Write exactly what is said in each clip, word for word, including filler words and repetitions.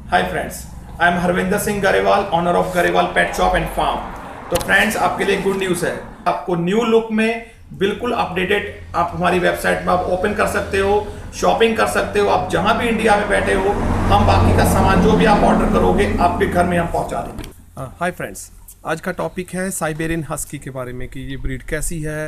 Hi friends, I am Harvinder Singh Grewal, owner of Grewal pet shop and farm. तो friends, आपके लिए good news है। आपको न्यू लुक में बिल्कुल अपडेटेड आप हमारी वेबसाइट में आप ओपन कर सकते हो, शॉपिंग कर सकते हो। आप जहां भी इंडिया में बैठे हो, हम बाकी का सामान जो भी आप ऑर्डर करोगे आपके घर में हम पहुंचा देंगे। हाय फ्रेंड्स, आज का टॉपिक है साइबेरियन हस्की के बारे में कि ये ब्रीड कैसी है।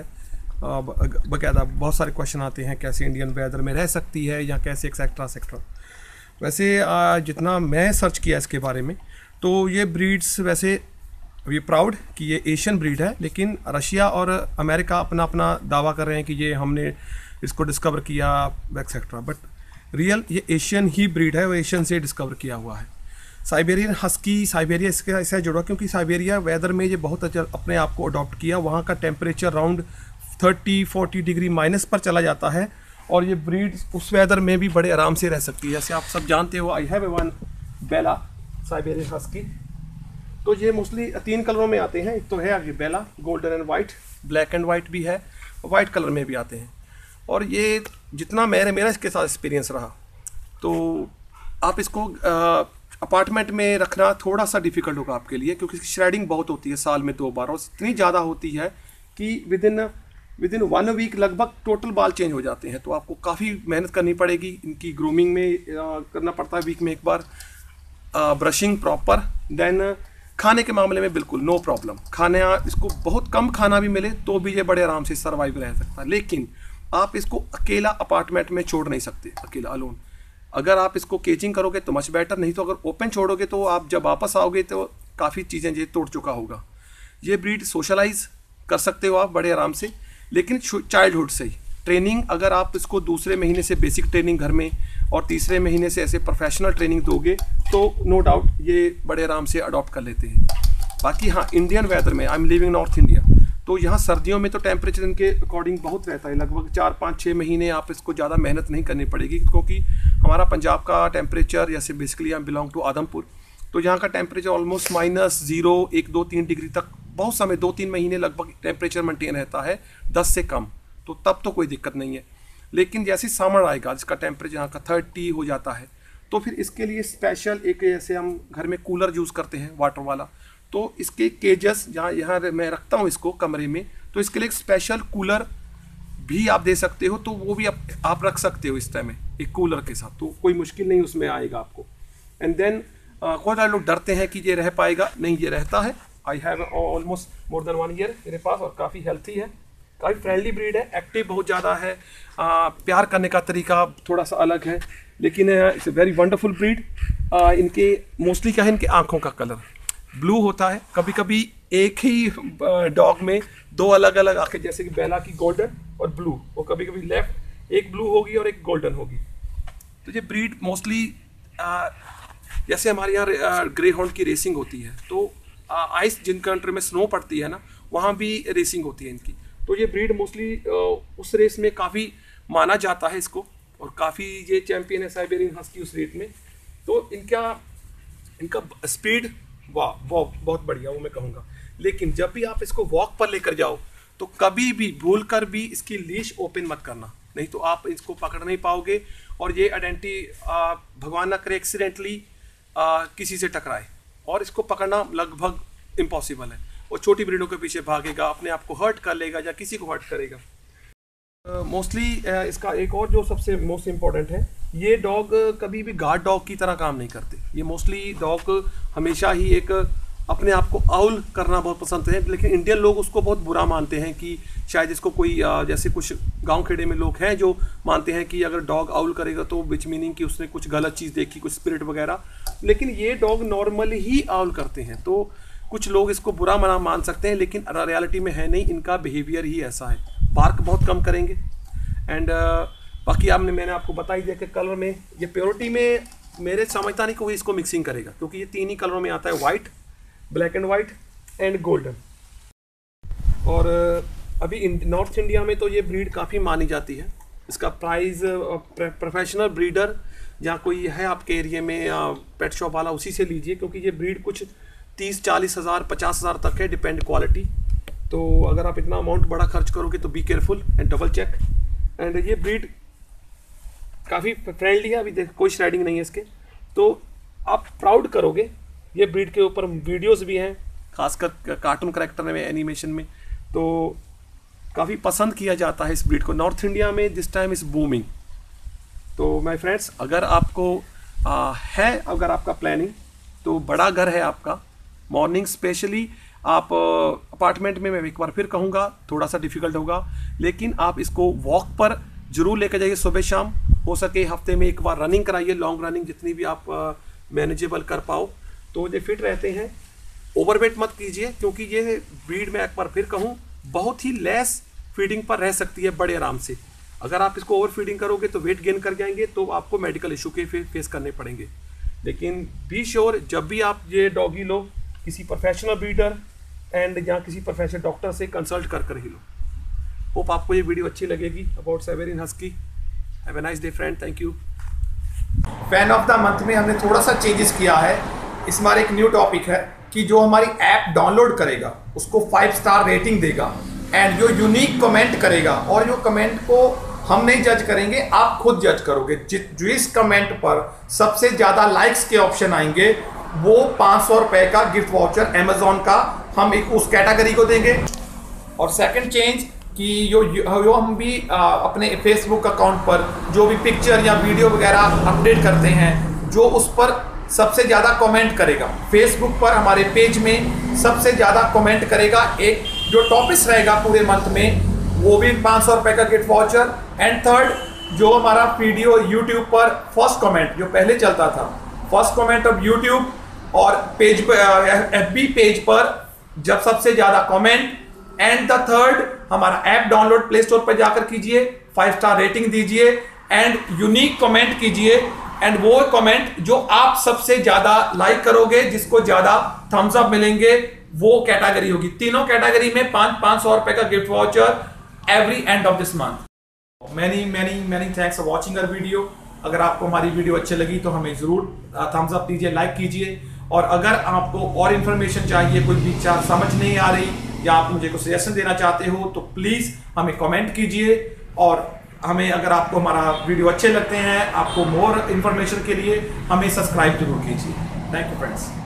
बकायदा बहुत सारे क्वेश्चन आते हैं, कैसे इंडियन वेदर में रह सकती है या कैसे एक्सेट्रा एक्सेट्रा। वैसे जितना मैं सर्च किया इसके बारे में, तो ये ब्रीड्स वैसे ये प्राउड कि ये एशियन ब्रीड है, लेकिन रशिया और अमेरिका अपना अपना दावा कर रहे हैं कि ये हमने इसको डिस्कवर किया एक्सेट्रा, बट रियल ये एशियन ही ब्रीड है, वो एशियन से डिस्कवर किया हुआ है। साइबेरियन हस्की, साइबेरिया इसके ऐसे जुड़ा क्योंकि साइबेरिया वेदर में ये बहुत अच्छा अपने आप को अडॉप्ट किया। वहाँ का temperature around thirty forty degree minus पर चला जाता है और ये ब्रीड उस वेदर में भी बड़े आराम से रह सकती है। जैसे आप सब जानते हो, I have a one Bella Siberian husky. तो ये मोस्टली तीन कलरों में आते हैं। एक तो है ये Bella, golden and white, black and white भी है, वाइट कलर में भी आते हैं। और ये जितना मेरे मेरा इसके साथ एक्सपीरियंस रहा, तो आप इसको अपार्टमेंट में रखना थोड़ा सा डिफिकल्ट होगा आपके लिए, क्योंकि इसकी श्रेडिंग बहुत होती है साल में दो बार, और इतनी ज़्यादा होती है कि within within one week लगभग टोटल बाल चेंज हो जाते हैं। तो आपको काफ़ी मेहनत करनी पड़ेगी। इनकी ग्रूमिंग में आ, करना पड़ता है वीक में एक बार, ब्रशिंग प्रॉपर। देन खाने के मामले में बिल्कुल नो प्रॉब्लम, खाने इसको बहुत कम खाना भी मिले तो भी ये बड़े आराम से सर्वाइव रह सकता है। लेकिन आप इसको अकेला अपार्टमेंट में छोड़ नहीं सकते, अकेला अलोन। अगर आप इसको केजिंग करोगे तो मच बेटर, नहीं तो अगर ओपन छोड़ोगे तो आप जब वापस आओगे तो काफ़ी चीज़ें ये तोड़ चुका होगा। ये ब्रीड सोशलाइज कर सकते हो आप बड़े आराम से, लेकिन चाइल्डहुड से ही ट्रेनिंग, अगर आप इसको दूसरे महीने से बेसिक ट्रेनिंग घर में और तीसरे महीने से ऐसे प्रोफेशनल ट्रेनिंग दोगे तो नो डाउट ये बड़े आराम से अडॉप्ट कर लेते हैं। बाकी हाँ, इंडियन वेदर में, I am living north India, तो यहाँ सर्दियों में तो टेम्परेचर इनके अकॉर्डिंग बहुत रहता है। लगभग चार पाँच छः महीने आप इसको ज़्यादा मेहनत नहीं करनी पड़ेगी, क्योंकि हमारा पंजाब का टेम्परेचर, जैसे basically I belong to Adampur, तो यहाँ का टेम्परेचर ऑलमोस्ट माइनस जीरो एक दो तीन डिग्री तक बहुत समय, दो तीन महीने लगभग टेम्परेचर मेंटेन रहता है, दस से कम, तो तब तो कोई दिक्कत नहीं है। लेकिन जैसे समर आएगा, जिसका टेम्परेचर यहाँ का थर्टी हो जाता है, तो फिर इसके लिए स्पेशल एक, जैसे हम घर में कूलर यूज़ करते हैं वाटर वाला, तो इसके केजेस जहाँ यहाँ मैं रखता हूँ इसको कमरे में, तो इसके लिए एक स्पेशल कूलर भी आप दे सकते हो, तो वो भी आप, आप रख सकते हो इस टाइम में एक कूलर के साथ, तो कोई मुश्किल नहीं उसमें आएगा आपको। एंड देन बहुत सारे लोग डरते हैं कि ये रह पाएगा, नहीं, ये रहता है। I have almost more than one year मेरे पास, और काफ़ी हेल्थी है, काफ़ी फ्रेंडली ब्रीड है, एक्टिव बहुत ज़्यादा है, आ, प्यार करने का तरीका थोड़ा सा अलग है, लेकिन it's a very wonderful breed. इनके मोस्टली क्या है, इनके आँखों का कलर ब्लू होता है। कभी कभी एक ही डॉग में दो अलग अलग आँखें, जैसे कि बेला की गोल्डन और ब्लू, और कभी कभी लेफ्ट एक ब्लू होगी और एक गोल्डन होगी। तो ये ब्रीड मोस्टली जैसे हमारे यहाँ ग्रे हॉर्न की रेसिंग होती है, तो आइस जिन कंट्री में स्नो पड़ती है ना, वहाँ भी रेसिंग होती है इनकी। तो ये ब्रीड मोस्टली उस रेस में काफ़ी माना जाता है इसको, और काफ़ी ये चैंपियन है साइबेरियन हस्की उस रेट में। तो इनका इनका स्पीड वाह वाह बहुत बढ़िया, वो मैं कहूँगा। लेकिन जब भी आप इसको वॉक पर लेकर जाओ, तो कभी भी भूल कर भी इसकी लीश ओपन मत करना, नहीं तो आप इसको पकड़ नहीं पाओगे, और ये आइडेंटिटी भगवान ना करे एक्सीडेंटली किसी से टकराए, और इसको पकड़ना लगभग इम्पॉसिबल है। और छोटी ब्रीडों के पीछे भागेगा, अपने आप को हर्ट कर लेगा या किसी को हर्ट करेगा। मोस्टली uh, uh, इसका एक और जो सबसे मोस्ट इम्पॉर्टेंट है, ये डॉग कभी भी गार्ड डॉग की तरह काम नहीं करते। ये मोस्टली डॉग हमेशा ही एक अपने आप को आउल करना बहुत पसंद है, लेकिन इंडियन लोग उसको बहुत बुरा मानते हैं कि शायद इसको कोई uh, जैसे कुछ गांव खेड़े में लोग हैं जो मानते हैं कि अगर डॉग आउल करेगा तो विच मीनिंग कि उसने कुछ गलत चीज़ देखी, कुछ स्पिरिट वगैरह। लेकिन ये डॉग नॉर्मली ही आउल करते हैं, तो कुछ लोग इसको बुरा मना मान सकते हैं, लेकिन रियलिटी में है नहीं, इनका बिहेवियर ही ऐसा है। बार्क बहुत कम करेंगे। एंड uh, बाकी आपने मैंने आपको बता ही दिया कि कलर में ये प्योरिटी में मेरे समझता नहीं कोई इसको मिक्सिंग करेगा, क्योंकि ये तीन ही कलरों में आता है, white, black and white and golden. और uh, अभी नॉर्थ इंडिया में तो ये ब्रीड काफ़ी मानी जाती है। इसका प्राइस प्रोफेशनल ब्रीडर जहाँ कोई है आपके एरिया में पेट शॉप वाला, उसी से लीजिए, क्योंकि ये ब्रीड कुछ तीस चालीस हज़ार पचास हज़ार तक है, डिपेंड क्वालिटी। तो अगर आप इतना अमाउंट बड़ा खर्च करोगे तो be careful and double check. And ये ब्रीड काफ़ी फ्रेंडली है, अभी देख कोई श्रेडिंग नहीं है इसके। तो आप प्राउड करोगे। ये ब्रीड के ऊपर वीडियोस भी हैं, खासकर कार्टून करेक्टर में, एनिमेशन में, तो काफ़ी पसंद किया जाता है इस ब्रीड को। नॉर्थ इंडिया में दिस टाइम इज़ बूमिंग। तो माय फ्रेंड्स, अगर आपको आ, है अगर आपका प्लानिंग, तो बड़ा घर है आपका, मॉर्निंग स्पेशली आप अपार्टमेंट में, मैं एक बार फिर कहूँगा थोड़ा सा डिफिकल्ट होगा, लेकिन आप इसको वॉक पर जरूर लेकर जाइए सुबह शाम। हो सके हफ्ते में एक बार रनिंग कराइए, लॉन्ग रनिंग जितनी भी आप मैनेजेबल कर पाओ, तो ये फिट रहते हैं। ओवरवेट मत कीजिए, क्योंकि ये ब्रीड में एक बार फिर कहूँ बहुत ही लेस फीडिंग पर रह सकती है बड़े आराम से। अगर आप इसको ओवर फीडिंग करोगे तो वेट गेन कर जाएंगे, तो आपको मेडिकल इशू के फेस करने पड़ेंगे। लेकिन बी श्योर, जब भी आप ये डॉगी लो, किसी प्रोफेशनल ब्रीडर एंड या किसी प्रोफेशनल डॉक्टर से कंसल्ट कर कर ही लो। होप आपको ये वीडियो अच्छी लगेगी about Siberian husky. Have a nice day friend, thank you. Fan of the month में हमने थोड़ा सा चेंजेस किया है। इस बार एक न्यू टॉपिक है कि जो हमारी ऐप डाउनलोड करेगा उसको फाइव स्टार रेटिंग देगा एंड जो यूनिक कमेंट करेगा, और जो कमेंट को हम नहीं जज करेंगे, आप खुद जज करोगे। जिस कमेंट पर सबसे ज्यादा लाइक्स के ऑप्शन आएंगे वो पाँच सौ रुपए का गिफ्ट वाउचर अमेजोन का हम एक उस कैटेगरी को देंगे। और सेकंड चेंज कि जो जो हम भी आ, अपने फेसबुक अकाउंट पर जो भी पिक्चर या वीडियो वगैरह अपडेट करते हैं, जो उस पर सबसे ज़्यादा कमेंट करेगा, फेसबुक पर हमारे पेज में सबसे ज़्यादा कमेंट करेगा, एक जो टॉपिक रहेगा पूरे मंथ में, वो भी पाँच सौ रुपये का गिफ्ट वाउचर। एंड थर्ड, जो हमारा वीडियो यूट्यूब पर फर्स्ट कमेंट जो पहले चलता था, फर्स्ट कमेंट ऑफ यूट्यूब और पेज पर, एफबी पेज पर जब सबसे ज़्यादा कमेंट, एंड द थर्ड हमारा ऐप डाउनलोड प्ले स्टोर पर जाकर कीजिए, फाइव स्टार रेटिंग दीजिए एंड यूनिक कमेंट कीजिए, एंड वो कमेंट जो आप सबसे ज्यादा लाइक करोगे, जिसको ज्यादा थम्स अप मिलेंगे, वो कैटेगरी होगी। तीनों कैटेगरी में पांच पांच सौ रुपए का gift voucher every end of this month. Many many many thanks for watching our video. अगर आपको हमारी वीडियो अच्छी लगी तो हमें जरूर थम्स अप दीजिए, लाइक कीजिए। और अगर आपको और इन्फॉर्मेशन चाहिए, कोई भी चार समझ नहीं आ रही, या आप मुझे कोई सजेशन देना चाहते हो, तो प्लीज हमें कमेंट कीजिए। और हमें, अगर आपको हमारा वीडियो अच्छे लगते हैं, आपको मोर इन्फॉर्मेशन के लिए हमें सब्सक्राइब जरूर कीजिए। Thank you friends.